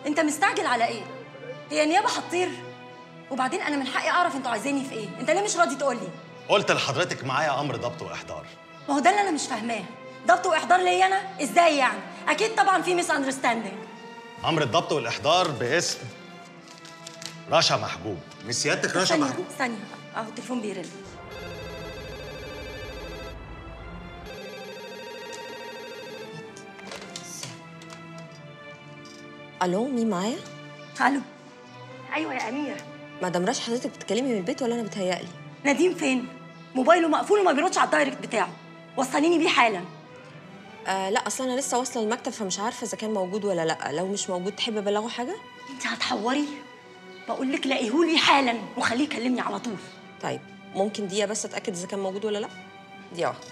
انت مستعجل على ايه؟ هي نيابه هتطير؟ وبعدين انا من حقي اعرف انتوا عايزيني في ايه؟ انت ليه مش راضي تقول لي؟ قلت لحضرتك معايا امر ضبط واحضار. ما هو ده اللي انا مش فاهماه. ضبط واحضار ليا انا؟ ازاي يعني؟ اكيد طبعا في ميس اندرستاندينج. امر الضبط والاحضار باسم رشا محجوب. مش سيادتك رشا محجوب؟ ثانيه اهو التليفون بيرن. الو، مين معايا؟ الو. ايوه يا اميره. مدام رشا، حضرتك بتتكلمي من البيت ولا انا بتهيألي؟ نديم فين؟ موبايله مقفول وما بيردش على الدايركت بتاعه. وصليني بيه حالا. لا، اصل انا لسه واصله المكتب فمش عارفه اذا كان موجود ولا لا. لو مش موجود تحب ابلغه حاجه؟ انت هتحوري؟ بقول لك لاقيهولي حالا وخليه يكلمني على طول. طيب ممكن دقيقه بس اتاكد اذا كان موجود ولا لا؟ دقيقه واحده.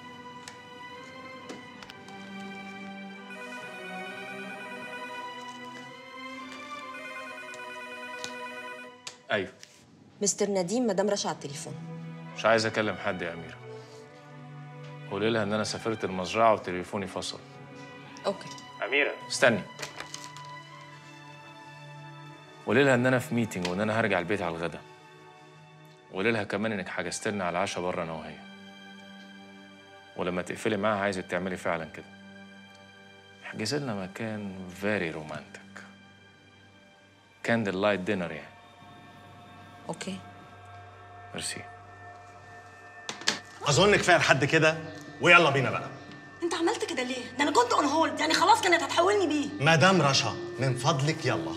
ايوه. مستر نديم، مدام رشا على التليفون. مش عايز اكلم حد يا اميره. قولي لها ان انا سافرت المزرعه وتليفوني فصل. اوكي. اميره استني. قولي لها ان انا في ميتنج وان انا هرجع البيت على الغدا. وقولي لها كمان انك حجزت لنا على العشاء بره انا وهي. ولما تقفلي معاها عايزك تعملي فعلا كده. احجزي لنا مكان فيري رومانتك. كاندل لايت دينر يعني. اوكي. ميرسي. اظن كفايه لحد كده ويلا بينا بقى. انت عملت كده ليه؟ ده انا كنت اون هولد، يعني خلاص كانت هتحولني بيه. مدام رشا من فضلك يلا.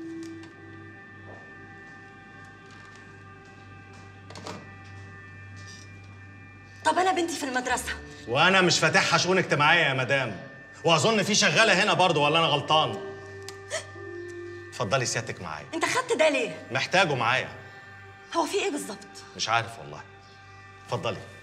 طب انا بنتي في المدرسه. وانا مش فاتحها شؤون اجتماعيه يا مدام. واظن في شغاله هنا برضه، ولا انا غلطان؟ اتفضلي سيادتك معايا. انت خدت ده ليه؟ محتاجه معايا. هو في ايه بالظبط؟ مش عارف والله. اتفضلي.